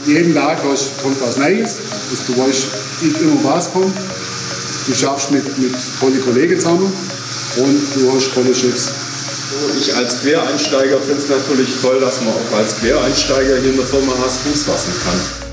jeden Tag kommt was Neues, dass du weißt, immer was kommt. Du schaffst mit tollen Kollegen zusammen und du hast tolle Chefs. Ich als Quereinsteiger finde es natürlich toll, dass man auch als Quereinsteiger hier in der Firma Haas Fuß fassen kann.